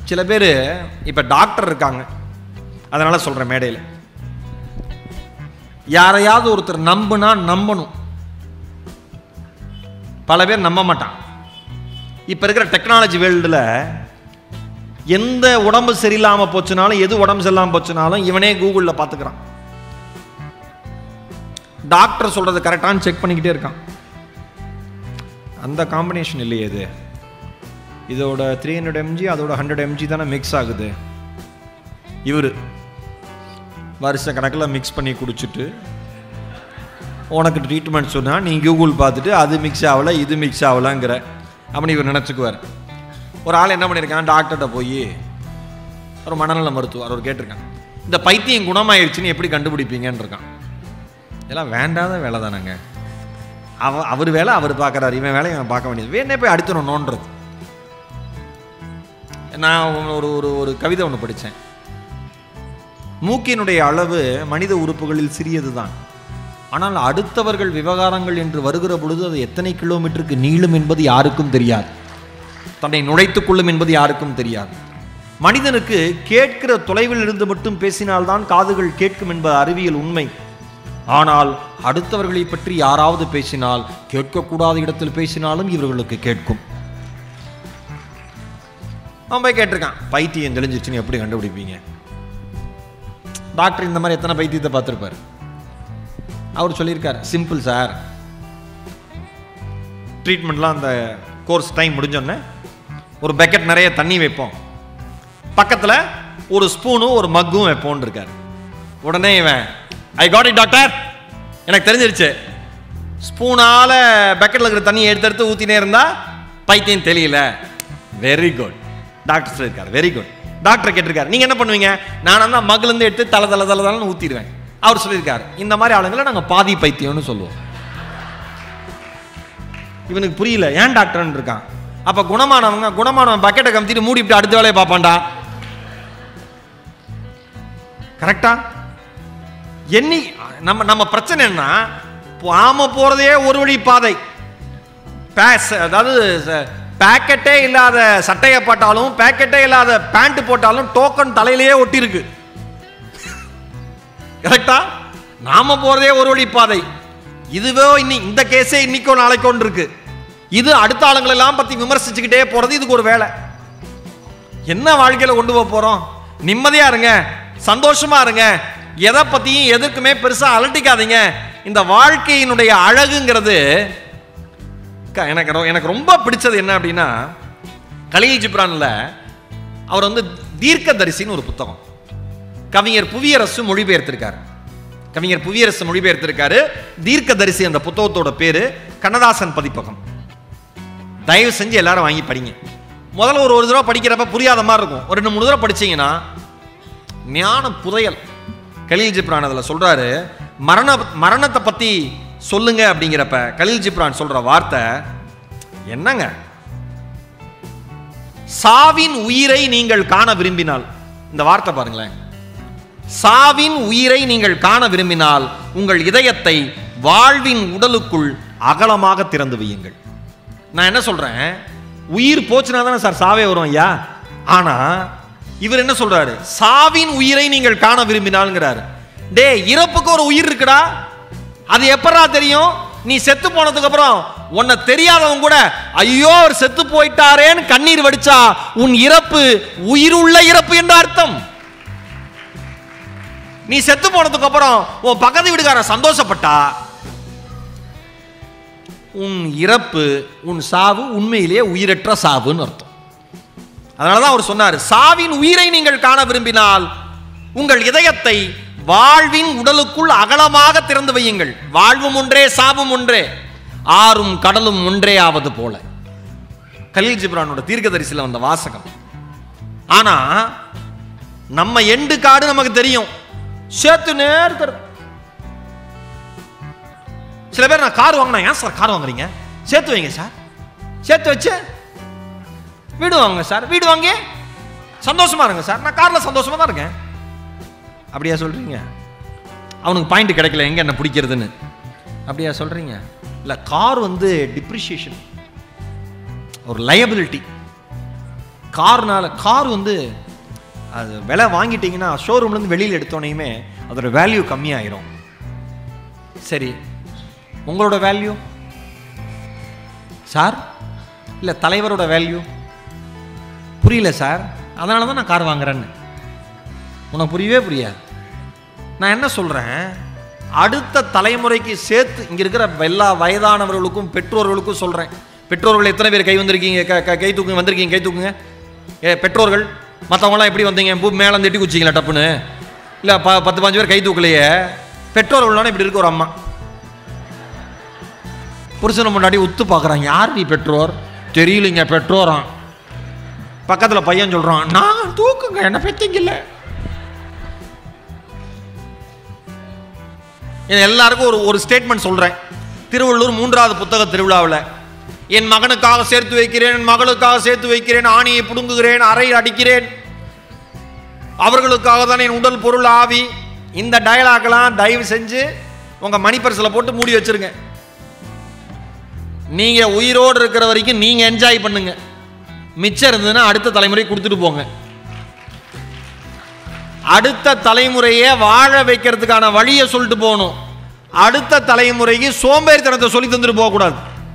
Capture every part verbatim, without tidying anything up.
சில பேர் இப்போ டாக்டர் இருக்காங்க, அதனால் சொல்கிறேன், மேடையில் யாரையாவது ஒருத்தர் நம்புனா நம்பணும். பல பேர் நம்ப மாட்டான். இப்போ இருக்கிற டெக்னாலஜி வேர்ல்டில் எந்த உடம்பு சரியில்லாமல் போச்சுனாலும், எது உடம்பு சரியில்லாமல் போச்சுனாலும் இவனே கூகுளில் பார்த்துக்கிறான். டாக்டர் சொல்கிறது கரெக்டானு செக் பண்ணிக்கிட்டே இருக்கான். அந்த காம்பினேஷன் இல்லையே இது, இதோட த்ரீ ஹண்ட்ரட் எம்ஜி அதோட ஹண்ட்ரட் எம்ஜி தானே மிக்ஸ் ஆகுது. இவர் வருஷ கணக்கில் மிக்ஸ் பண்ணி குடிச்சிட்டு உனக்கு ட்ரீட்மெண்ட் சொன்னால் நீ கூகுள் பார்த்துட்டு அது மிக்ஸ் ஆகலை இது மிக்ஸ் ஆகலாங்கிற அப்படின்னு இவர் நினச்சிக்குவார். ஒரு ஆள் என்ன பண்ணியிருக்கான், டாக்டர்கிட்ட போய் ஒரு மனநல மருத்துவர் அவர் கேட்டிருக்கான், இந்த பைத்தியம் குணமாயிருச்சுன்னு எப்படி கண்டுபிடிப்பீங்கன்னு இருக்கான். இதெல்லாம் வேண்டாத வேலை தானேங்க. அவ அவர் வேலை அவர் பார்க்குறாரு, இவன் வேலை இவன் பார்க்க வேண்டியது. வேணே போய் அடுத்தணும்ன்றது. நான் ஒரு ஒரு ஒரு கவிதை ஒன்று படித்தேன். மூக்கினுடைய அளவு மனித உறுப்புகளில் சிறியது தான், ஆனால் அடுத்தவர்கள் விவகாரங்கள் என்று வருகிற பொழுது அது எத்தனை கிலோமீட்டருக்கு நீளும் என்பது யாருக்கும் தெரியாது. தன்னை நுழைத்துக் கொள்ளும் என்பது யாருக்கும் தெரியாது. மனிதனுக்கு கேட்கிற தொலைவில் இருந்து மட்டும் பேசினால்தான் காதுகள் கேட்கும் என்பது அறிவியல் உண்மை. ஆனால் அடுத்தவர்களை பற்றி யாராவது பேசினால், கேட்கக்கூடாத இடத்தில் பேசினாலும் இவர்களுக்கு கேட்கும். அவன் போய் கேட்டிருக்கான், பைத்தியம் தெளிஞ்சிச்சுன்னு எப்படி கண்டுபிடிப்பீங்க? டாக்டர் இந்த மாதிரி எத்தனை பைத்தியத்தை பார்த்துருப்பார். அவர் சொல்லியிருக்கார், சிம்பிள் சார், ட்ரீட்மெண்ட்லாம் அந்த கோர்ஸ் டைம் முடிஞ்சோடனே ஒரு பக்கெட் நிறைய தண்ணி வைப்போம், பக்கத்தில் ஒரு ஸ்பூனும் ஒரு மக்கும் வைப்போன்னு இருக்கார். உடனே இவன், ஐ காட் இட் டாக்டர், எனக்கு தெரிஞ்சிருச்சு, ஸ்பூனால பக்கெட்டில் இருக்கிற தண்ணியை எடுத்து எடுத்து ஊற்றினே இருந்தா பைத்தியம் தெரியல. வெரி குட் டாக்டர் சொல்லியிருக்காரு, வெரி குட். டாக்டர் கேட்டிருக்காரு, நீங்க என்ன பண்ணுவீங்க? நான் தான் மகிழ்ந்து எடுத்து தலை தலை தலை தலைன்னு ஊத்திடுவேன். அவர் சொல்லியிருக்காரு, இந்த மாதிரி ஆளுங்களை நாங்கள் பாதி பைத்தியம்னு சொல்லுவோம். இவனுக்கு புரியல, ஏன் டாக்டர்னு இருக்கான். அப்ப குணமானவங்க குணமானவன் பக்கெட்டை கமித்திட்டு மூடிவிட்டு அடுத்த வேலையை பார்ப்பான்டா. கரெக்டா? எண்ணி நம்ம நம்ம பிரச்சனை என்ன, ஆம போறதே ஒரு வழி பாதை. அதாவது பேக்கெட்டே இல்லாத சட்டையை போட்டாலும், பேக்கெட்டே இல்லாத பேண்ட் போட்டாலும் டோக்கன் தலையிலேயே ஒட்டி இருக்கு. கரெக்டா? நாம போறதே ஒரு வழி பாதை. இதுவே இன்னி இந்த கேஸே இன்னைக்கோ நாளைக்கோ இருக்கு. இது அடுத்த ஆளுங்களை எல்லாம் பத்தி விமர்சிச்சுக்கிட்டே போறது இதுக்கு ஒரு வேலை. என்ன வாழ்க்கையில கொண்டு போக போறோம்? நிம்மதியா இருங்க, சந்தோஷமா இருங்க, எதை பத்தியும் எதற்குமே பெருசா அலட்டிக்காதீங்க. இந்த வாழ்க்கையினுடைய அழகுங்கிறது எனக்கு எனக்கு ரொம்ப பிடிச்சது என்ன அப்படின்னா, கலீல் ஜிப்ரான்ல அவர் வந்து தீர்க்கதரிசின்னு ஒரு புத்தகம் கவிஞர் புவியரசு மொழிபெயர்த்திருக்காரு. கவிஞர் புவியரசு மொழிபெயர்த்திருக்காரு. தீர்க்கதரிசி அந்த புத்தகத்தோட பேரு, கண்ணதாசன் பதிப்பகம். தயவு செஞ்சு எல்லாரும் வாங்கி படிங்க. முதல்ல ஒரு ஒரு தடவை படிக்கிறப்ப புரியாத மாதிரி இருக்கும். ஒரு ரெண்டு மூணு தடவை படிச்சீங்கன்னா ஞான புதையல். கலீல் ஜிப்ரான் அதுல சொல்றாரு, மரண மரணத்தை பத்தி சொல்லுங்க அப்படிங்கிறப்ப கலீல் ஜிப்ரான் சொல்ற வார்த்தை என்னங்க, சாவின் உயிரை நீங்கள் காண விரும்பினால், இந்த வார்த்தை பாருங்களேன், சாவின் உயிரை நீங்கள் காண விரும்பினால் உங்கள் இதயத்தை வாழ்வின் உடலுக்குள் அகலமாக திறந்து வையுங்கள். நான் என்ன சொல்றேன், உயிர் போச்சுனா தானே சார் சாவே வரும் ஐயா. ஆனா இவர் என்ன சொல்றாரு, சாவின் உயிரை நீங்கள் காண விரும்பினால்ங்கிறாரு. டே, இறப்புக்கு ஒரு உயிர் இருக்குடா, அது எப்படா தெரியும்? நீ செத்து போனதுக்கு அப்புறம் உன்னை தெரியாதவங்க கூட ஐயோ அவர் செத்து போயிட்டாரேன்னு கண்ணீர் வடிச்சா உன் இறப்பு உயிருள்ள இறப்பு என்ற அர்த்தம். நீ செத்து போனதுக்கு அப்புறம் உன் பக்கத்து வீட்டுக்காரன் சந்தோஷப்பட்டா உன் இறப்பு, உன் சாவு உண்மையிலேயே உயிரற்ற சாவுன்னு அர்த்தம். அதனாலதான் அவர் சொன்னார், சாவின் உயிரை நீங்கள் காண விரும்பினால் உங்கள் இதயத்தை வாழ்வின் உடலுக்குள் அகலமாக திறந்து வையுங்கள். வாழ்வும் ஒன்றே சாவும் ஒன்றே, ஆறும் கடலும் ஒன்றே ஆவது போல. கலீல் ஜிப்ரானோட தீர்க்கதரிசில வந்த வாசகம். ஆனா நம்ம எண்டு காடு நமக்கு தெரியும், சேர்த்து நேர். சில பேர் நான் கார் வாங்கினா, ஏன் சார் கார் வாங்குறீங்க? சேர்த்து வைங்க சார். சேர்த்து வச்சு வீடு வாங்க சார். வீடு வாங்கி சந்தோஷமா இருங்க சார். நான் கார்ல சந்தோஷமா தான் இருக்கேன். அப்படியா சொல்றீங்க? அவனுக்கு பாயிண்ட் கிடைக்கல எங்க என்ன பிடிக்கிறதுன்னு, அப்படியா சொல்றீங்க? இல்ல, கார் வந்து டிப்ரிசியேஷன், ஒரு லயபிலிட்டி. கார்னால கார் வந்து அது விலை வாங்கிட்டீங்கன்னா ஷோரூம்லேருந்து வெளியில் எடுத்தோனையுமே அதோட வேல்யூ கம்மியாயிரும். சரி, உங்களோட வேல்யூ சார்? இல்லை தலைவரோட வேல்யூ புரியல சார், அதனால தான் நான் கார் வாங்குறேன்னு. உனக்கு புரியவே புரியாது. நான் என்ன சொல்கிறேன், அடுத்த தலைமுறைக்கு சேர்த்து இங்கே இருக்கிற எல்லா வயதானவர்களுக்கும் பெற்றோர்களுக்கும் சொல்கிறேன். பெற்றோர்கள் எத்தனை பேர் கை வந்திருக்கீங்க? கை தூக்குங்க, வந்திருக்கீங்க, கை தூக்குங்க. ஏ பெற்றோர்கள், மற்றவங்களாம் எப்படி வந்தீங்க? பூ மேலே தட்டி குச்சிங்களா டப்புன்னு? இல்லை ப பத்து பாஞ்சு பேர் கை தூக்கலையே. பெற்றோர்கள்னா இப்படி இருக்க ஒரு அம்மா புருஷனை முன்னாடி உத்து பார்க்குறான். யார் நீ பெற்றோர்? தெரியலைங்க பெற்றோரான். பக்கத்தில் பையன் சொல்கிறான், நான் தூக்குங்க, என்ன பெற்றிங்கல்ல. எல்லாருக்கும் ஒரு ஒரு ஸ்டேட்மெண்ட் சொல்கிறேன். திருவள்ளூர் மூன்றாவது புத்தக திருவிழாவில், என் மகனுக்காக சேர்த்து வைக்கிறேன், என் மகளுக்காக சேர்த்து வைக்கிறேன், ஆணியை புடுங்குகிறேன், அறை அடிக்கிறேன், அவர்களுக்காக தான் என் உடல் பொருள் ஆவி. இந்த டயலாக்லாம் தயவு செஞ்சு உங்கள் மணிப்பரிசில் போட்டு மூடி வச்சிருங்க. நீங்கள் உயிரோடு இருக்கிற வரைக்கும் நீங்கள் என்ஜாய் பண்ணுங்க. மிச்சம் இருந்ததுன்னா அடுத்த தலைமுறை கொடுத்துட்டு போங்க. அடுத்த தலைமுறையை வாழ வைக்கிறதுக்கான வழியை சொல்லிட்டு போகணும். அடுத்த தலைமுறைக்கு சோம்பேறித்தனத்தை சொல்லி தந்துட்டு போகக்கூடாது.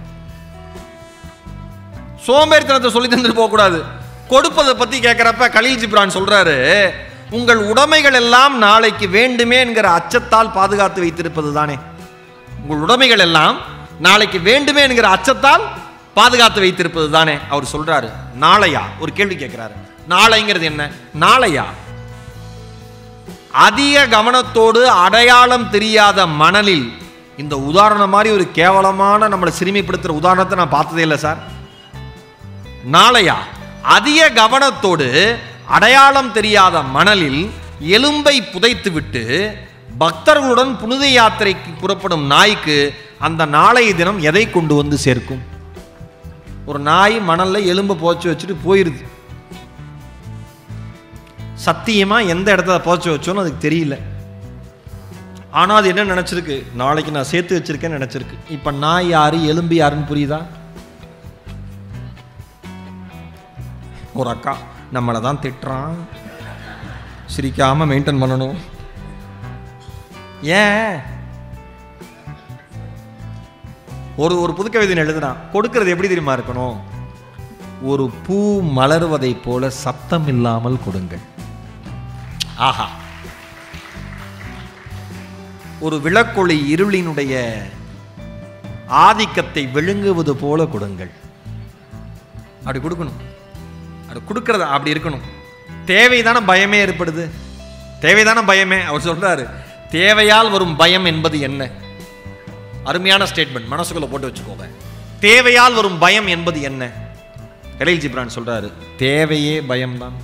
சோம்பேறித்தனத்தை சொல்லி தந்துட்டு போகக்கூடாது. கொடுப்பதை பற்றி கேட்குறப்ப கலீல் ஜிப்ரான் சொல்றாரு, உங்கள் உடைமைகள் எல்லாம் நாளைக்கு வேண்டுமே என்கிற அச்சத்தால் பாதுகாத்து வைத்திருப்பது தானே. உங்கள் உடைமைகள் எல்லாம் நாளைக்கு வேண்டுமே என்கிற அச்சத்தால் பாதுகாத்து வைத்திருப்பது தானே. அவர் சொல்றாரு, நாளையா? ஒரு கேள்வி கேட்கிறாரு, நாளைங்கிறது என்ன? நாளையா? அதிக கவனத்தோடு அடையாளம் தெரியாத மணலில், இந்த உதாரணம் மாதிரி ஒரு கேவலமான நம்மளை சிறுமிப்படுத்துகிற உதாரணத்தை நான் பார்த்ததே இல்லை சார். நாளையா? அதிக கவனத்தோடு அடையாளம் தெரியாத மணலில் எலும்பை புதைத்து விட்டு பக்தர்களுடன் புனித யாத்திரைக்கு புறப்படும் நாய்க்கு அந்த நாளைய தினம் எதை கொண்டு வந்து சேர்க்கும்? ஒரு நாய் மணல்ல எலும்பை புதைச்சு வச்சுட்டு போயிருது. சத்தியமா எந்த இடத்துல புதைச்சு வச்சோன்னு அதுக்கு தெரியல. ஆனா அது என்ன நினைச்சிருக்கு? நாளைக்கு நான் சேர்த்து வச்சிருக்கேன்னு நினைச்சிருக்கு. இப்ப நாய் யாரு, எலும்பு யாருன்னு புரியுதா? ஒரு அக்கா நம்மளை தான் திட்டுறான், சிரிக்காம மெயின்டைன் பண்ணணும். ஏன்? ஒரு ஒரு புது கவிதை எழுதுறான். கொடுக்கிறது எப்படி தெரியுமா இருக்கணும்? ஒரு பூ மலர்வதை போல சத்தம் இல்லாமல் கொடுங்கள். ஆஹா. ஒரு விளக்கொளி இருளினுடைய ஆதிக்கத்தை விழுங்குவது போல கொடுங்கள். அப்படி கொடுக்கணும். அது கொடுக்கறதா அப்படி இருக்கணும். தேவைதான பயமே ஏற்படுது. தேவைதான பயமே. அவர் சொல்றாரு, தேவையால் வரும் பயம் என்பது என்ன? அருமையான ஸ்டேட்மெண்ட், மனசுக்குள்ள போட்டு வச்சுக்கோங்க. தேவையால் வரும் பயம் என்பது என்ன? கலீல் ஜிப்ரான் சொல்றாரு, தேவையே பயம்தான்.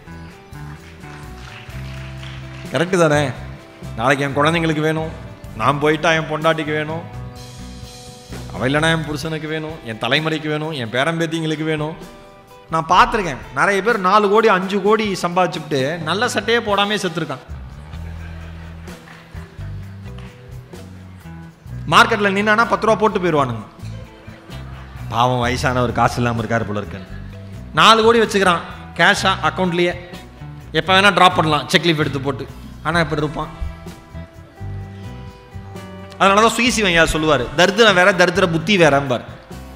கரெக்டு தானே? நாளைக்கு என் குழந்தைங்களுக்கு வேணும், நான் போயிட்டா என் பொண்டாட்டிக்கு வேணும், அவ இல்லைனா என் புருஷனுக்கு வேணும், என் தலைமுறைக்கு வேணும், என் பேரம்பேத்திங்களுக்கு வேணும். நான் பார்த்துருக்கேன் நிறைய பேர் நாலு கோடி அஞ்சு கோடி சம்பாதிச்சுட்டு நல்ல சட்டையே போடாமே செத்துருக்கான். மார்க்கெட்ல நின்னா பத்து ரூபா போட்டு போயிடுவானுங்க. பாவம் வயசானவர் காசு இல்லாமல் இருக்காரு போல இருக்குன்னு நாலு கோடி வச்சுக்கிறான் கேஷா அக்கௌண்ட்லயே. எப்போ வேணா ட்ராப் பண்ணலாம் செக் லீஃப் எடுத்து போட்டு. ஆனால் எப்படி இருப்பான்? அதனாலதான் சுயசிவன் யார் சொல்லுவார், தரித்திரம் வேற தரித்திர புத்தி வேறம்பார்.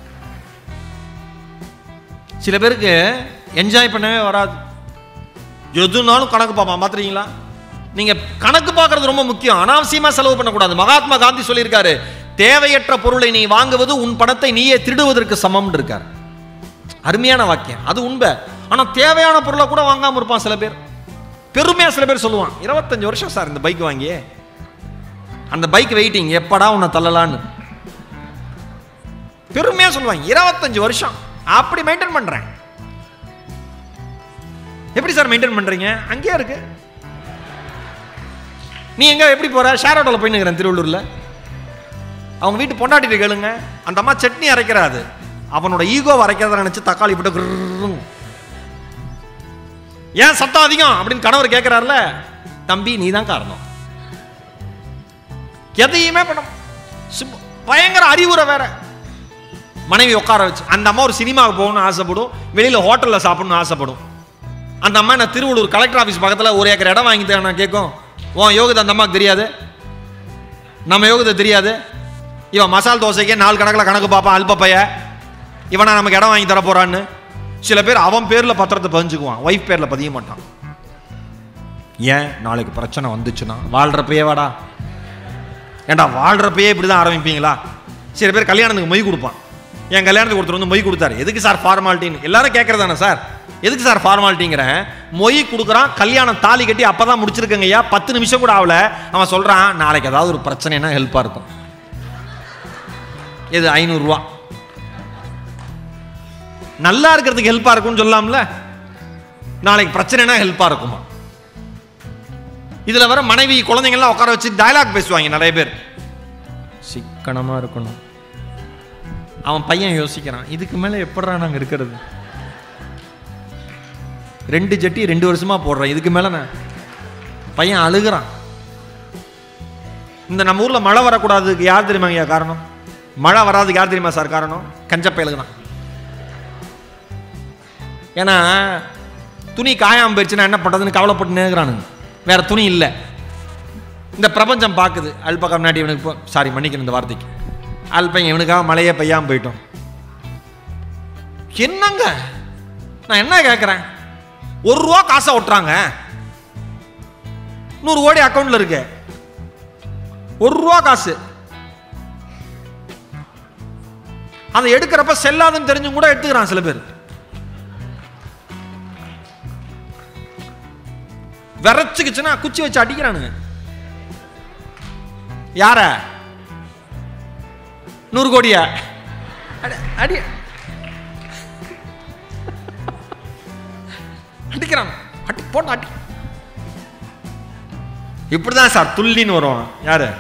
சில பேருக்கு என்ஜாய் பண்ணவே வராது, எதுனாலும் கணக்கு பார்ப்பான். பார்த்துறீங்களா? நீங்க கணக்கு பார்க்கறது ரொம்ப முக்கியம். அனாவசியமா செலவு பண்ணக்கூடாது. மகாத்மா காந்தி சொல்லியிருக்காரு, தேவையற்ற பொருளை நீ வாங்குவது உன் பணத்தை நீயே திருடுவதற்கு சமம் இருக்கார். அருமையான வாக்கியம், அது உண்மை. ஆனா தேவையான பொருளை கூட வாங்காம இருப்பான் சில பேர். பெருமையா சில பேர் சொல்லுவான், இருபத்தஞ்சு வருஷம் சார் இந்த பைக் வாங்கி, அந்த பைக் வெயிட்டிங் எப்படா உன்னை தள்ளலான்னு பெருமையா சொல்லுவாங்க. இருபத்தஞ்சு வருஷம் அப்படி மெயின்டைன் பண்றேன். எப்படி சார் மெயின்டைன் பண்றீங்க? அங்கேயே இருக்கு. நீ எங்க எப்படி போற? ஷேர் ஆட்டோல போய் நிக்கிறேன் திருவள்ளூர்ல. அவங்க வீட்டு பொண்டாட்டிட்டு கேளுங்க, அந்த அம்மா சட்னி அரைக்கிறாது, அவனோட ஈகோ அரைக்கிறத நினைச்சு தக்காளி போட்டு ஏன் சத்தம் அதிகம் அப்படின்னு கணவர் கேட்கிறாருல, தம்பி நீ தான் காரணம். எதையுமே பண்ண பயங்கர அறிவுரை வேற. மனைவி உட்கார வச்சு, அந்த அம்மா ஒரு சினிமாவுக்கு போகணும்னு ஆசைப்படும், வெளியில் ஹோட்டலில் சாப்பிடணும்னு ஆசைப்படும். அந்த அம்மா நான் திருவள்ளூர் கலெக்டர் ஆஃபீஸ் பக்கத்தில் ஒரு ஏக்கர் இடம் வாங்கி தரேன். நான் கேட்கும், உன் யோகத்தை அந்த அம்மாவுக்கு தெரியாது, நம்ம யோகத்தை தெரியாது. இவன் மசால் தோசைக்கே நாலு கணக்கில் கணக்கு பார்ப்பான், அல்பப்பைய இவனா நமக்கு இடம் வாங்கி தர போறான்னு. சில பேர் அவன் பேரில் பத்திரத்தை பதிஞ்சுக்குவான், ஒய்ஃப் பேரில் பதிய மாட்டான். ஏன்? நாளைக்கு பிரச்சனை வந்துச்சுன்னா. வாழ்றப்பயே வாடா, ஏண்டா வாழ்றப்பயே இப்படி தான் ஆரம்பிப்பீங்களா? சில பேர் கல்யாணத்துக்கு மொய் கொடுப்பான். என் கல்யாணத்துக்கு ஒருத்தர் வந்து மொய் கொடுத்தாரு. எதுக்கு சார் ஃபார்மாலிட்டின்னு எல்லாரும் கேட்கறதானே சார், எதுக்கு சார் ஃபார்மாலிட்டிங்கிறேன்? மொய் கொடுக்குறான், கல்யாணம் தாலி கட்டி அப்பதான் முடிச்சிருக்கங்க ஐயா, பத்து நிமிஷம் கூட ஆகல. அவன் சொல்றான், நாளைக்கு ஏதாவது ஒரு பிரச்சனைனா ஹெல்ப்பா இருக்கும். இது ஐநூறுரூவா நல்லா இருக்கிறதுக்கு ஹெல்ப்பா இருக்கும்னு சொல்லலாம்ல, நாளைக்கு பிரச்சனைனா ஹெல்ப்பா இருக்குமா? இதுல வர மனைவி குழந்தைங்கள்லாம் உட்கார வச்சு டயலாக் பேசுவாங்க நிறைய பேர். சிக்கனமா இருக்கணும். அவன் பையன் யோசிக்கிறான், இதுக்கு மேல எப்படா நாங்க இருக்கிறது? ரெண்டு ஜட்டி ரெண்டு வருஷமா போடுறேன், இதுக்கு மேல நான். பையன் அழுகிறான். இந்த நம்ம ஊர்ல மழை வரக்கூடாதுக்கு யார் தெரியுமாங்க காரணம்? மழை வராதுக்கு யார் தெரியுமா சார் காரணம்? கஞ்சப்பயலுக்கு. ஏன்னா துணி காயாம போயிடுச்சுன்னா என்ன பண்றதுன்னு கவலைப்பட்டு நேர்கிறானுங்க. வேற துணி இல்லை. இந்த பிரபஞ்சம் பார்க்குது, அல்பக்கம் நாட்டி இவனுக்கு, சாரி மன்னிக்கணும் இந்த வார்த்தைக்கு, அல்பங்க இவனுக்காக மழையே பெய்யாம போயிட்டோம். என்னங்க நான் என்ன கேட்கிறேன்? ஒரு ரூபா காசை ஒட்டுறாங்க, நூறு கோடி அக்கௌண்ட்ல இருக்கு, ஒரு ரூபா காசு. அதை எடுக்கிறப்ப செல்லாதுன்னு தெரிஞ்சும் கூட எடுத்துக்கிறான் சில பேர். விரைச்சுக்குச்சுன்னா குச்சி வச்சு அடிக்கிறானுங்க. யார? நூறு கோடியா அடி அடிக்கிறான், அடி போட்டு அடி. இப்படிதான் சார் துள்ளின்னு வரும். யாரு?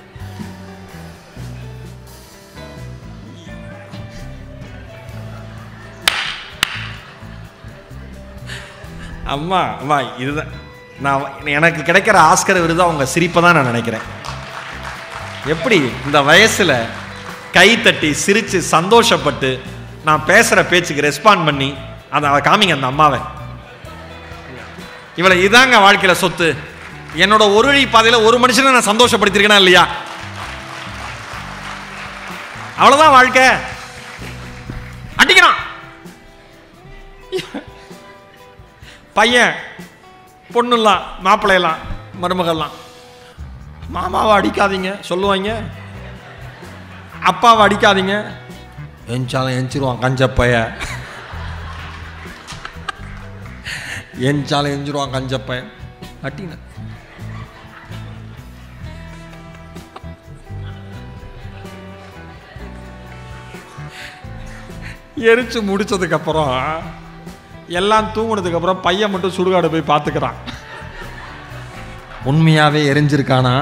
அம்மா அம்மா இதுதான் நான் எனக்கு கிடைக்கிற ஆஸ்கர் விருது அவங்க சிரிப்பை தான் நான் நினைக்கிறேன். எப்படி இந்த வயசுல கை தட்டி சிரிச்சு சந்தோஷப்பட்டு நான் பேசுற பேச்சுக்கு ரெஸ்பாண்ட் பண்ணி அதை காமிங்க அந்த அம்மாவை. இவளை இதாங்க வாழ்க்கையில சொத்து. என்னோட ஒரு வழி பாதையில ஒரு மனுஷனை நான் சந்தோஷப்படுத்திருக்கேனா இல்லையா? அவ்வளவுதான் வாழ்க்கை. அடிக்கிறான் பையன், பொண்ணுலாம், மாப்பிள்ளையெல்லாம், மருமகள்லாம். மாமாவை அடிக்காதீங்க சொல்லுவாங்க, அப்பாவை அடிக்காதீங்க, எஞ்சாலும் எஞ்சிருவான் கஞ்சப்பைய, எஞ்சாலும் எஞ்சிருவான் கஞ்சப்பைய அட்டின. எரிச்சு முடிச்சதுக்கு அப்புறம் எல்லாம் தூங்குனதுக்கு அப்புறம் பையன் மட்டும் சுடுகாடு போய் பார்த்துக்கிறான். உண்மையாவே எரிஞ்சிருக்கானா?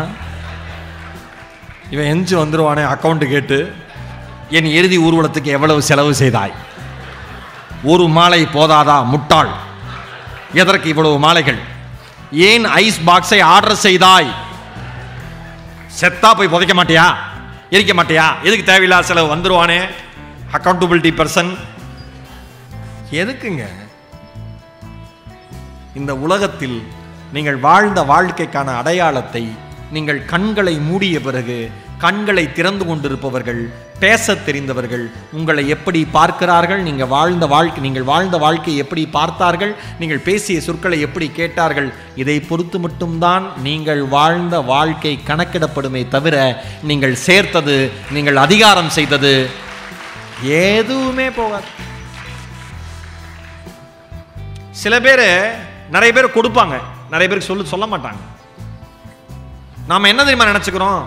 இவன் எஞ்சி வந்துருவானே அக்கௌண்ட் கேட்டு, என் இறுதி ஊர்வலத்துக்கு எவ்வளவு செலவு செய்தாய்? ஒரு மாலை போதாதா முட்டாள்? எதற்கு இவ்வளவு மாலைகள்? ஏன் ஐஸ் பாக்ஸை ஆர்டர் செய்தாய்? செத்தா போய் புதைக்க மாட்டியா? எரிக்க மாட்டியா? எதுக்கு தேவையில்லா செலவு? வந்துருவானே அக்கௌண்டபிலிட்டி பர்சன். எதுக்குங்க? இந்த உலகத்தில் நீங்கள் வாழ்ந்த வாழ்க்கைக்கான அடையாளத்தை நீங்கள் கண்களை மூடிய பிறகு கண்களை திறந்து கொண்டிருப்பவர்கள், பேச தெரிந்தவர்கள் உங்களை எப்படி பார்க்கிறார்கள், நீங்கள் வாழ்ந்த வாழ்க்கை நீங்கள் வாழ்ந்த வாழ்க்கை எப்படி பார்த்தார்கள், நீங்கள் பேசிய சொற்களை எப்படி கேட்டார்கள், இதை பொறுத்து மட்டும்தான் நீங்கள் வாழ்ந்த வாழ்க்கை கணக்கிடப்படுமே தவிர நீங்கள் சேர்த்தது, நீங்கள் அதிகாரம் செய்தது எதுவுமே போகாது. சில பேர் நிறைய பேர் கொடுப்பாங்க, நிறைய பேருக்கு சொல்லு சொல்ல மாட்டாங்க. நாம என்ன தெரியுமா நினைச்சுக்கிறோம்?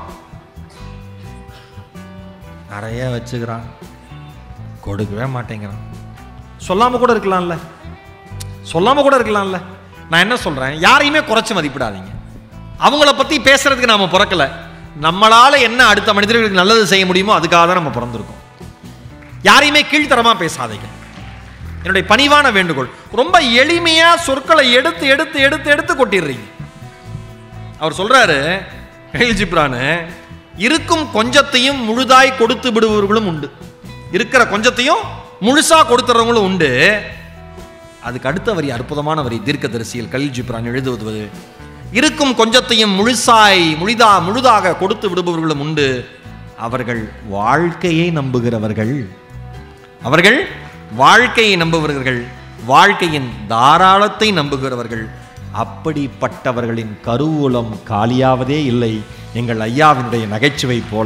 நிறைய வச்சுக்கிறான், கொடுக்கவே மாட்டேங்கிறான். சொல்லாம கூட இருக்கலாம்ல, சொல்லாம கூட இருக்கலாம்ல. நான் என்ன சொல்றேன், யாரையுமே குறைச்சு மதிப்பிடாதீங்க. அவங்கள பத்தி பேசுறதுக்கு நாம பிறக்கல. நம்மளால என்ன அடுத்த மனிதர்களுக்கு நல்லது செய்ய முடியுமோ அதுக்காக தான் நம்ம பிறந்திருக்கோம். யாரையுமே கீழ்த்தரமா பேசாதீங்க. என்னுடைய பணிவான வேண்டுகோள். ரொம்ப எளிமையா சொற்களை எடுத்து எடுத்து எடுத்து எடுத்து கொட்டிடுறீங்க. அவர் சொல்றாரு கலில் ஜிப்ரான், இருக்கும் கொஞ்சத்தையும் முழுதாய் கொடுத்து விடுபவர்களும் உண்டு. இருக்கிற கொஞ்சத்தையும் முழுசா கொடுத்துறவங்களும் உண்டு. அதுக்கு அடுத்த வரி அற்புதமான வரி, தீர்க்கதரிசியில் கலீல் ஜிப்ரான் எழுதுவது, இருக்கும் கொஞ்சத்தையும் முழுசாய் முழுதா முழுதாக கொடுத்து விடுபவர்களும் உண்டு. அவர்கள் வாழ்க்கையை நம்புகிறவர்கள், அவர்கள் வாழ்க்கையை நம்புகிறவர்கள், வாழ்க்கையின் தாராளத்தை நம்புகிறவர்கள். அப்படிப்பட்டவர்களின் கருவூலம் காலியாவதே இல்லை. எங்கள் ஐயாவினுடைய நகைச்சுவை போல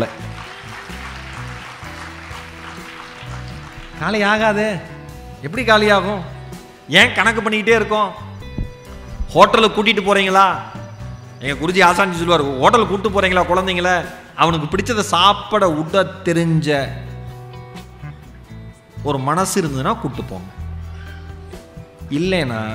காலி ஆகாதே. எப்படி காலியாகும்? ஏன் கணக்கு பண்ணிக்கிட்டே இருக்கோம்? ஹோட்டலுக்கு கூட்டிட்டு போறீங்களா? எங்க குருஜி ஆசாஞ்சி சொல்லுவார், ஹோட்டலுக்கு கூட்டு போறீங்களா குழந்தைங்கள, அவனுக்கு பிடிச்சதை சாப்பிட உட தெரிஞ்ச ஒரு மனசு இருந்ததுன்னா கூட்டு போங்க. இல்லைன்னா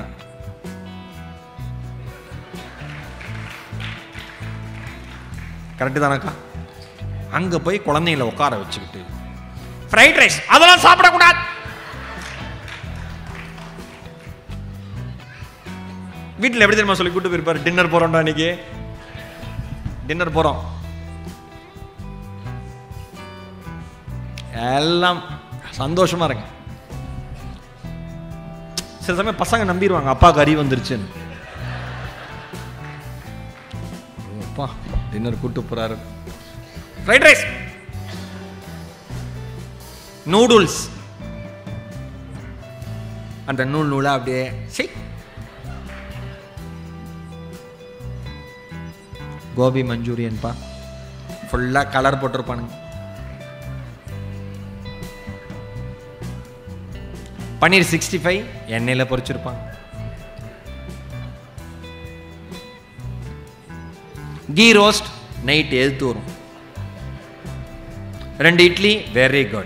கரெக்டு தானக்கா, அங்க போய் குழந்தைங்களை உட்கார வச்சுக்கிட்டு ஃப்ரைட் ரைஸ் அதெல்லாம் சாப்பிடக்கூடாது, வீட்டில் எப்படி தெரியுமா சொல்லி கூட்டு போயிருப்பாரு, டின்னர் போறோம்டா இன்னைக்கு டின்னர் போறோம், எல்லாம் சந்தோஷமா இருங்க. சில சமயம் பசங்க நம்பிடுவாங்க அப்பாவுக்கு அறிவு வந்துருச்சுன்னு. அப்பா டின்னர் கூட்டு போறாரு, ஃப்ரைட் ரைஸ், நூடுல்ஸ், அந்த நூல் நூலா அப்படியே சரி, கோபி மஞ்சூரியன்பா ஃபுல்லா கலர் போட்டிருப்பானுங்க, பன்னீர் சிக்ஸ்டி ஃபைவ் எண்ணெயில பொரிச்சிருப்பாங்க, கீ ரோஸ்ட் நைட் எழுத்து வரும், ரெண்டு idli, very good,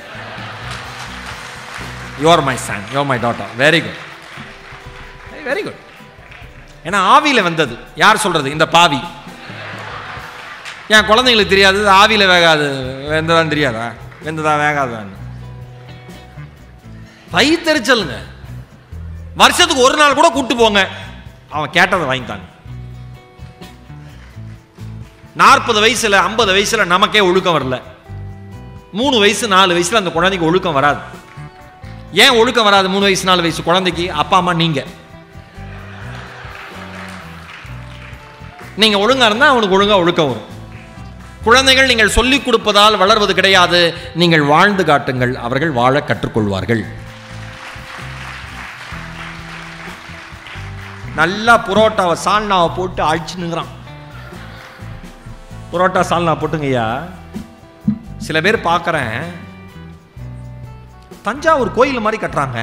you are my son, you are my daughter, very good very good. ஏன்னா ஆவியில வந்தது. யார் சொல்றது? இந்த பாவி. ஏன் குழந்தைங்களுக்கு தெரியாது ஆவியில வேகாது, வெந்ததான் தெரியாதா, வெந்ததா வேகாதான்? வயிற்றுச்சலுங்க. வருஷத்துக்கு ஒரு நாள் கூட கூட்டு போங்க, அவன் கேட்டதை வாங்கித்தாங்க. நாற்பது வயசுல ஐம்பது வயசுல நமக்கே ஒழுக்கம் வரல, மூணு வயசு நாலு வயசுல அந்த குழந்தைக்கு ஒழுக்கம் வராது. ஏன் ஒழுக்கம் வராது? மூணு வயசு நாலு வயசு குழந்தைக்கு அப்பா அம்மா நீங்க நீங்க ஒழுங்கா இருந்தா அவனுக்கு ஒழுங்கா ஒழுக்கம் வரும். குழந்தைகள் நீங்கள் சொல்லிக் கொடுப்பதால் வளர்வது கிடையாது, நீங்கள் வாழ்ந்து காட்டுங்கள், அவர்கள் வாழ கற்றுக்கொள்வார்கள். நல்லா புரோட்டாவை சால்னாவை போட்டு அழிச்சுனுங்கிறான். புரோட்டா சால்னா போட்டுங்கய்யா. சில பேர் பார்க்குறேன் தஞ்சாவூர் கோயில் மாதிரி கட்டுறாங்க.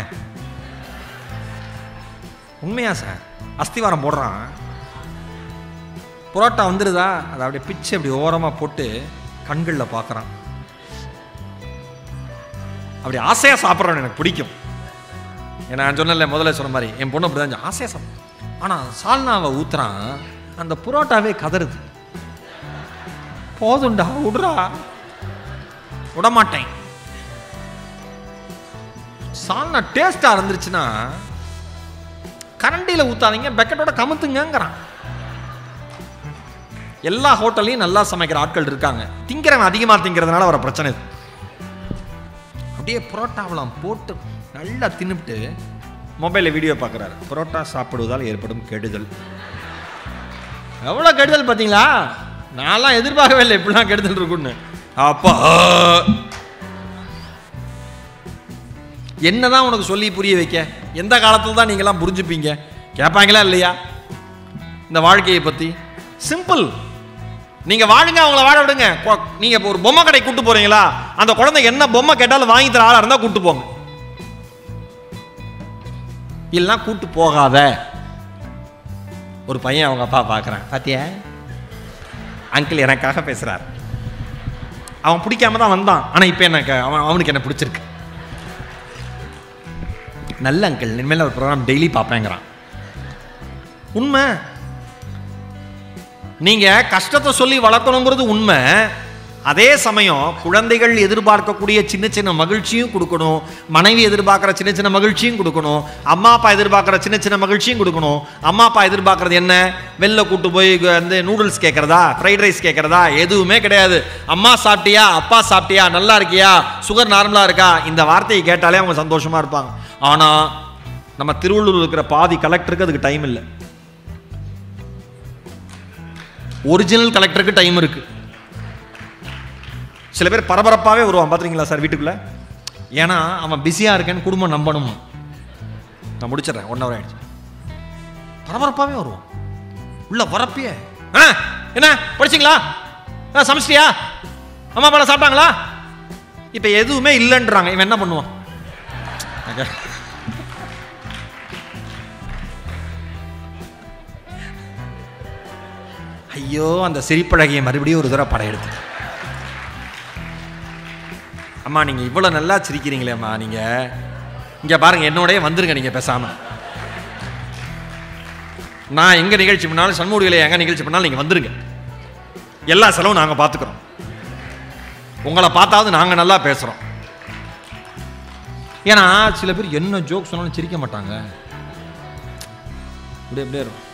உண்மையா சார்? அஸ்திவாரம் போடுறான், புரோட்டா வந்துடுதா, அதை அப்படியே பிச்சு அப்படி ஓரமாக போட்டு கண்களில் பார்க்குறான். அப்படி ஆசையாக சாப்பிட்றவன் எனக்கு பிடிக்கும். ஏன்னா நான் சொன்னல முதல்ல சொன்ன மாதிரி என் பொண்ணு அப்படி தான் ஆசையாக சாப்பிட்றேன். ஆனால் சால்னாவை ஊத்துறான், அந்த புரோட்டாவே கதறுது. போதுண்டா விடுறா, விடமாட்டேன். சால்னா டேஸ்டா இருந்துச்சுன்னா கரண்டியில் ஊத்தாதீங்க, பக்கெட்டோட கமுத்துங்கிறான். எல்லா ஹோட்டல்லையும் நல்லா சமைக்கிற ஆட்கள் இருக்காங்க, திங்கிறவன் அதிகமாக திங்கிறதுனால வர பிரச்சனை. அப்படியே புரோட்டாவெல்லாம் போட்டு நல்லா தின்னுட்டு மொபைலில் வீடியோ பார்க்குறாரு. புரோட்டா சாப்பிடுவதால் ஏற்படும் கெடுதல். எவ்வளோ கெடுதல் பார்த்தீங்களா? நான்லாம் எதிர்பார்க்கவே இல்லை இப்படிலாம் கெடுதல் இருக்குன்னு. அப்பா என்னதான் உனக்கு சொல்லி புரிய வைக்க? எந்த காலத்தில் தான் நீங்களாம் புரிஞ்சுப்பீங்க? கேட்பாங்களா இல்லையா இந்த வாழ்க்கையை பற்றி? சிம்பிள். நீங்க வாழுங்க, அவங்கள வாழ விடுங்க. நீங்க இப்போ ஒரு பொம்மை கடை கூட்டு போறீங்களா, அந்த குழந்தை என்ன பொம்மை கேட்டாலும் வாங்கி தர ஆளா இருந்தா கூட்டு போங்க, இல்லைன்னா கூட்டு போகாத. ஒரு பையன் அவங்க அப்பா பார்க்குறான், பாத்தியா அங்கிள் எனக்காக பேசுறார், அவன் பிடிக்காம தான் வந்தான், ஆனா இப்ப எனக்கு அவன் அவனுக்கு என்ன பிடிச்சிருக்கு. நல்ல அங்கிள், இனிமேல் ஒரு ப்ரோக்ராம் டெய்லி பார்ப்பேங்கிறான். உண்மை. நீங்க கஷ்டத்தை சொல்லி வளர்க்கணுங்கிறது உண்மை. அதே சமயம் குழந்தைகள் எதிர்பார்க்கக்கூடிய சின்ன சின்ன மகிழ்ச்சியும் கொடுக்கணும், மனைவி எதிர்பார்க்குற சின்ன சின்ன மகிழ்ச்சியும் கொடுக்கணும், அம்மா அப்பா எதிர்பார்க்குற சின்ன சின்ன மகிழ்ச்சியும் கொடுக்கணும். அம்மா அப்பா எதிர்பார்க்கறது என்ன? வெளில கூட்டு போய் வந்து நூடுல்ஸ் கேட்கறதா, ஃப்ரைட் ரைஸ் கேட்கறதா? எதுவுமே கிடையாது. அம்மா சாப்பிட்டியா, அப்பா சாப்பிட்டியா, நல்லா இருக்கியா, சுகர் நார்மலாக இருக்கா, இந்த வார்த்தையை கேட்டாலே அவங்க சந்தோஷமா இருப்பாங்க. ஆனால் நம்ம திருவள்ளூர் இருக்கிற பாதி கலெக்டருக்கு அதுக்கு டைம் இல்லை. ஒரிஜினல் கலெக்டருக்கு டைம் இருக்கு. சில பேர் பரபரப்பாகவே வருவான், பார்த்துருக்கீங்களா சார் வீட்டுக்குள்ள? ஏன்னா அவன் பிஸியாக இருக்கேன்னு குடும்பம் நம்பணும். நான் முடிச்சிடறேன், ஒன் ஹவர் ஆயிடுச்சு. பரபரப்பாகவே வருவான், உள்ள வரப்பிய என்ன படிச்சிங்களா, சமைச்சிட்டியா, அம்மா அப்பா சாப்பிட்டாங்களா? இப்போ எதுவுமே இல்லைன்றாங்க. இவன் என்ன பண்ணுவான்? ஐயோ, அந்த சிரிப்பழகிய மறுபடியும் ஒரு தடவை படம் எடுத்து, அம்மா நீங்கள் இவ்வளோ நல்லா சிரிக்கிறீங்களேம்மா, நீங்கள் இங்கே பாருங்கள், என்னோடய வந்துருங்க, நீங்கள் பேசாமல். நான் எங்கள் நிகழ்ச்சி பண்ணாலும், சண்முகடியில் எங்கே நிகழ்ச்சி பண்ணாலும் நீங்கள் வந்துருங்க, எல்லா செலவும் நாங்கள் பார்த்துக்குறோம், உங்களை பார்த்தாவது நாங்கள் நல்லா பேசுகிறோம். ஏன்னா சில பேர் என்ன ஜோக் சொன்னாலும் சிரிக்க மாட்டாங்க, இப்படி எப்படியே இருக்கும்.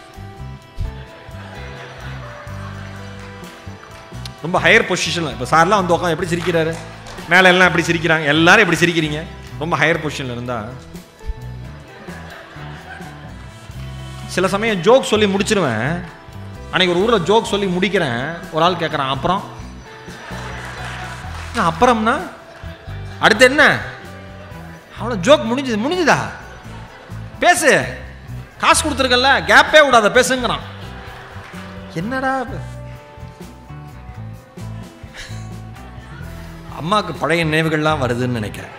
ரொம்ப ஹையர் பொசிஷனில் இப்போ சார்லாம் வந்து உட்காந்து எப்படி சிரிக்கிறாரு, மேலே எல்லாம் எப்படி சிரிக்கிறாங்க, எல்லாரும் எப்படி சிரிக்கிறீங்க, ரொம்ப ஹையர் பொசிஷனில் இருந்தால் சில சமயம் ஜோக் சொல்லி முடிச்சிருவேன். அன்னைக்கு ஒரு ஊரில் ஜோக் சொல்லி முடிக்கிறேன், ஒரு ஆள் கேட்குறான், அப்புறம் அப்புறம்னா அடுத்து என்ன, அவ்வளோ ஜோக் முடிஞ்சது முடிஞ்சுதா, பேசு, காசு கொடுத்துருக்கல, கேப்பே விடாத பேசுங்கிறான். என்னடா அம்மாவுக்கு பழைய நினைவுகள்லாம் வருதுன்னு நினைக்கிறேன்.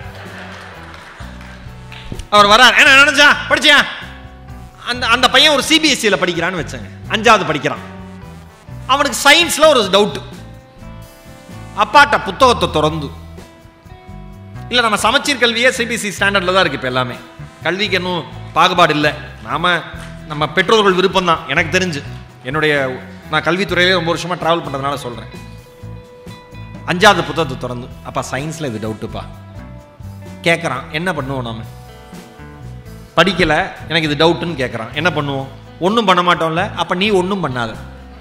அவர் வரார், என்ன நினைச்சா படிச்சியா, அந்த அந்த பையன் ஒரு சிபிஎஸ்சியில் படிக்கிறான்னு வச்சாங்க, அஞ்சாவது படிக்கிறான். அவனுக்கு சயின்ஸ்ல ஒரு டவுட். அப்பாட்ட புத்தகத்தை திறந்து, இல்லை நம்ம சமச்சீர் கல்வியே சிபிஎஸ்சி ஸ்டாண்டர்டில் தான் இருக்கு இப்போ எல்லாமே, கல்விக்கு இன்னும் பாகுபாடு இல்லை. நாம நம்ம பெற்றோர்கள் விருப்பம் தான். எனக்கு தெரிஞ்சு என்னுடைய நான் கல்வித்துறையிலே ரொம்ப வருஷமா டிராவல் பண்ணுறதுனால சொல்கிறேன். அஞ்சாவது புத்தகத்தை திறந்து, அப்பா சயின்ஸில் இது டவுட்டுப்பா கேட்குறான். என்ன பண்ணுவோம், நாம படிக்கலை, எனக்கு இது டவுட்டுன்னு கேட்குறான், என்ன பண்ணுவோம்? ஒன்றும் பண்ண மாட்டோம்ல. அப்போ நீ ஒன்றும் பண்ணாத.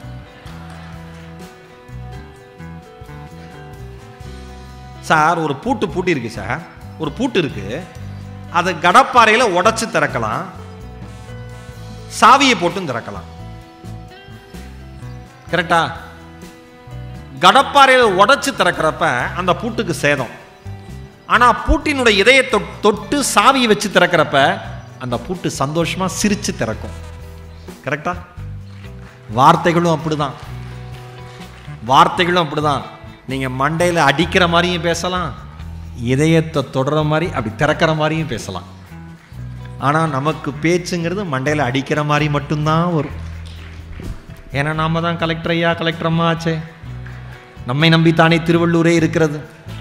சார் ஒரு பூட்டு பூட்டி இருக்கு சார், ஒரு பூட்டு இருக்கு, அதை கடப்பாறையில் உடைச்சு திறக்கலாம், சாவியை போட்டும் திறக்கலாம். கரெக்டா? கடப்பாறையில் உடைச்சு திறக்கிறப்ப அந்த பூட்டுக்கு சேதம். ஆனால் பூட்டினுடைய இதயத்தை தொட்டு சாவியை வச்சு திறக்கிறப்ப அந்த பூட்டு சந்தோஷமா சிரிச்சு திறக்கும். கரெக்டா? வார்த்தைகளும் அப்படிதான், வார்த்தைகளும் அப்படிதான். நீங்க மண்டையில் அடிக்கிற மாதிரியும் பேசலாம், இதயத்தை தொடர மாதிரி அப்படி திறக்கிற மாதிரியும் பேசலாம். ஆனால் நமக்கு பேச்சுங்கிறது மண்டையில் அடிக்கிற மாதிரி மட்டும்தான் வரும். ஏன்னா நாம தான் கலெக்டர் ஐயா கலெக்டர் அம்மா ஆச்சே, நம்மை நம்பித்தானே திருவள்ளூரே இருக்கிறது.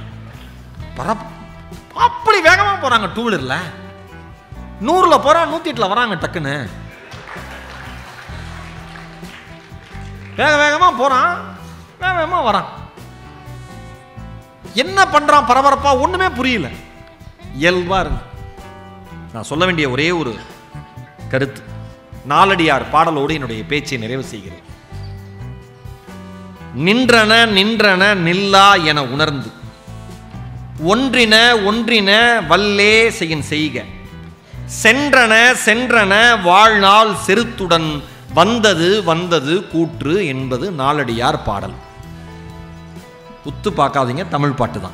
அப்படி வேகமா போறாங்க டூ வீலர்ல, நூறுல போறா நூத்தி எட்டுல வராங்க, டக்குன்னு வேக வேகமா போறான், வேக வேகமா வரான். என்ன பண்றான் பரபரப்பா, ஒண்ணுமே புரியல, இயல்பா இருக்கு. நான் சொல்ல வேண்டிய ஒரே ஒரு கருத்து, நாலடியார் பாடலோடு என்னுடைய பேச்சை நிறைவு செய்கிறேன். நின்றன நின்றன நில்லா என உணர்ந்து, ஒன்றின ஒன்றின வல்லே செய்யின் செய்க, சென்றன சென்றன வாழ்நாள் செருத்துடன் வந்தது வந்தது கூற்று என்பது நாலடியார் பாடல். உத்து பார்க்காதீங்க, தமிழ் பாட்டு தான்.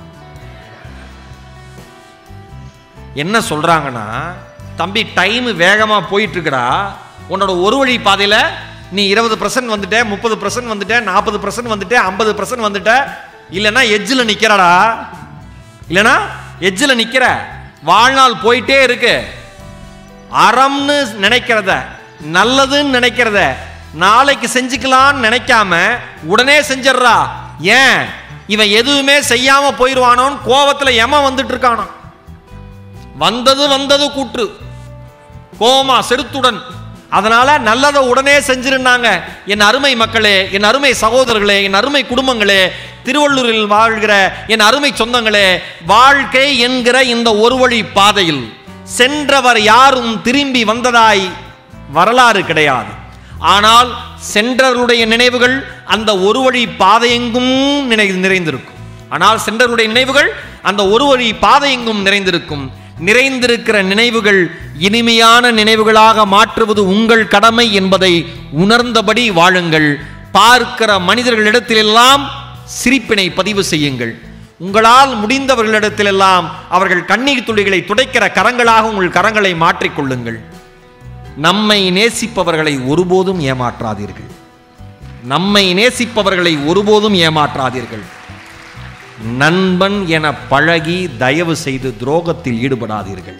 என்ன சொல்றாங்கன்னா, தம்பி டைம் வேகமா போயிட்டு இருக்கடா, உன்னோட ஒரு வழி பாதையில நீ இருபது பர்சன்ட் வந்துட்ட, முப்பது பர்சன்ட் வந்துட்ட, நாற்பது பர்சன்ட் வந்துட்ட, ஐம்பது பர்சன்ட் வந்துட்ட, இல்லைன்னா எஜ்ஜில் நிக்கிறடா, இல்லைன்னா எஜ்ஜில் நிக்கிற. வாழ்நாள் போயிட்டே இருக்கு. அறம்னு நினைக்கிறத, நல்லதுன்னு நினைக்கிறத நாளைக்கு செஞ்சுக்கலான்னு நினைக்காம உடனே செஞ்சிடறா. ஏன்? இவன் எதுவுமே செய்யாம போயிடுவானோன்னு கோபத்துல எம வந்துட்டு இருக்கானா. வந்தது வந்தது கூற்று, கோமா செருத்துடன் அதனால நல்லதை உடனே செஞ்சிருந்தாங்க. என் அருமை மக்களே, என் அருமை சகோதரர்களே, என் அருமை குடும்பங்களே, திருவள்ளூரில் வாழ்கிற என் அருமை சொந்தங்களே, வாழ்க்கை என்கிற இந்த ஒரு வழி பாதையில் சென்றவர் யாரும் திரும்பி வந்ததாய் வரலாறு கிடையாது. ஆனால் சென்றவருடைய நினைவுகள் அந்த ஒரு வழி பாதையெங்கும் நிறைந்திருக்கும். ஆனால் சென்றவருடைய நினைவுகள் அந்த ஒரு வழி பாதையெங்கும் நிறைந்திருக்கும். நிறைந்திருக்கிற நினைவுகள் இனிமையான நினைவுகளாக மாற்றுவது உங்கள் கடமை என்பதை உணர்ந்தபடி வாழுங்கள். பார்க்கிற மனிதர்களிடத்திலெல்லாம் சிரிப்பினை பதிவு செய்யுங்கள். உங்களால் முடிந்தவர்களிடத்திலெல்லாம் அவர்கள் கண்ணீர் துளிகளை துடைக்கிற கரங்களாக உங்கள் கரங்களை மாற்றிக்கொள்ளுங்கள். நம்மை நேசிப்பவர்களை ஒருபோதும் ஏமாற்றாதீர்கள். நம்மை நேசிப்பவர்களை ஒருபோதும் ஏமாற்றாதீர்கள். நண்பன் என பழகி தயவு செய்து துரோகத்தில் ஈடுபடாதீர்கள்.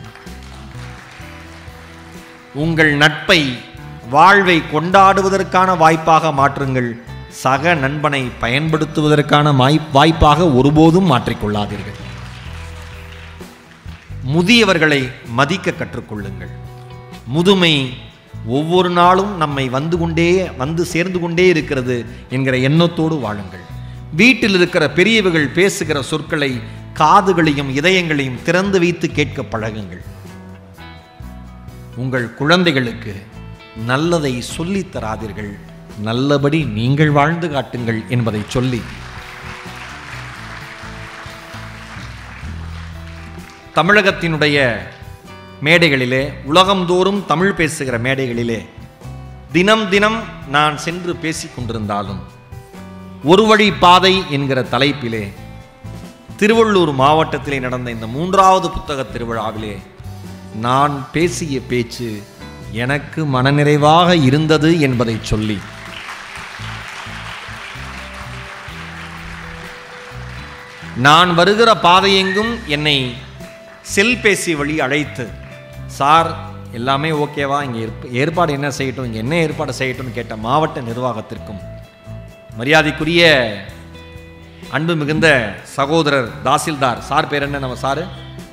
உங்கள் நட்பை வாழ்வை கொண்டாடுவதற்கான வாய்ப்பாக மாற்றுங்கள். சக நண்பனை பயன்படுத்துவதற்கான வாய்ப்பாக ஒருபோதும் மாற்றிக்கொள்ளாதீர்கள். முதியவர்களை மதிக்க கற்றுக்கொள்ளுங்கள். முதுமை ஒவ்வொரு நாளும் நம்மை வந்து கொண்டே வந்து சேர்ந்து கொண்டே இருக்கிறது என்கிற எண்ணத்தோடு வாழுங்கள். வீட்டில் இருக்கிற பெரியவர்கள் பேசுகிற சொற்களை காதுகளையும் இதயங்களையும் திறந்து வைத்து கேட்க பழகுங்கள். உங்கள் குழந்தைகளுக்கு நல்லதை சொல்லித் தராதீர்கள், நல்லபடி நீங்கள் வாழ்ந்து காட்டுங்கள் என்பதை சொல்லி தமிழகத்தினுடைய மேடைகளிலே, உலகந்தோறும் தமிழ் பேசுகிற மேடைகளிலே தினம் தினம் நான் சென்று பேசிக் கொண்டிருந்தாலும் ஒரு வழி பாதை என்கிற தலைப்பிலே திருவள்ளூர் மாவட்டத்திலே நடந்த இந்த மூன்றாவது புத்தக திருவிழாவிலே நான் பேசிய பேச்சு எனக்கு மனநிறைவாக இருந்தது என்பதை சொல்லி நான் வருகிற பாதையெங்கும் என்னை செல்பேசி வழி அழைத்து, சார் எல்லாமே ஓகேவா, இங்கே ஏற்பாடு என்ன செய்யட்டும், இங்கே என்ன ஏற்பாடு செய்யட்டும்னு கேட்ட மாவட்ட நிர்வாகத்திற்கும் மரியாதைக்குரிய அன்பு மிகுந்த சகோதரர் தாசில்தார் சார் பேர் என்ன, நம்ம சாரு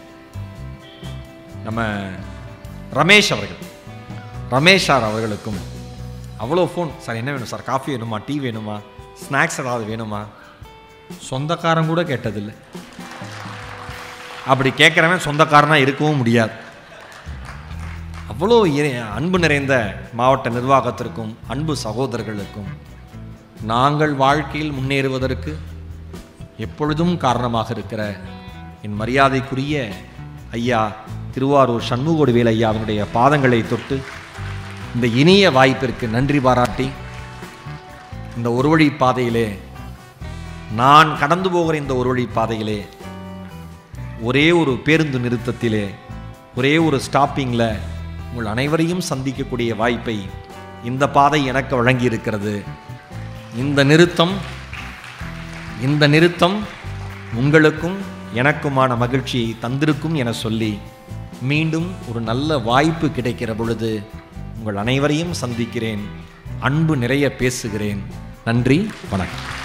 நம்ம ரமேஷ் அவர்கள் ரமேஷ் சார் அவர்களுக்கும் அவ்வளோ ஃபோன், சார் என்ன வேணும் சார், காஃபி வேணுமா, டீ வேணுமா, ஸ்நாக்ஸ் ஏதாவது வேணுமா, சொந்தக்காரன் கூட கேட்டதில்லை. அப்படி கேட்குறவன் சொந்தக்காரனாக இருக்கவும் முடியாது. அவ்வளோ அன்பு நிறைந்த மாவட்ட நிர்வாகத்திற்கும் அன்பு சகோதரர்களுக்கும் நாங்கள் வாழ்க்கையில் முன்னேறுவதற்கு எப்பொழுதும் காரணமாக இருக்கிற என் மரியாதைக்குரிய ஐயா திருவாரூர் சண்முகோடிவேல் ஐயா அவனுடைய பாதங்களை தொட்டு இந்த இனிய வாய்ப்பிற்கு நன்றி பாராட்டி, இந்த ஒரு வழி பாதையிலே நான் கடந்து போகிற இந்த ஒரு வழி பாதையிலே ஒரே ஒரு பேருந்து நிறுத்தத்திலே ஒரே ஒரு ஸ்டாப்பிங்கில் உங்கள் அனைவரையும் சந்திக்கக்கூடிய வாய்ப்பை இந்த பாதை எனக்கு வழங்கி இருக்கிறது. இந்த நிறுத்தம் இந்த நிறுத்தம் உங்களுக்கும் எனக்குமான மகிழ்ச்சியை தந்திருக்கும் என சொல்லி, மீண்டும் ஒரு நல்ல வாய்ப்பு கிடைக்கிற பொழுது உங்கள் அனைவரையும் சந்திக்கிறேன். அன்பு நிறைய பேசுகிறேன். நன்றி, வணக்கம்.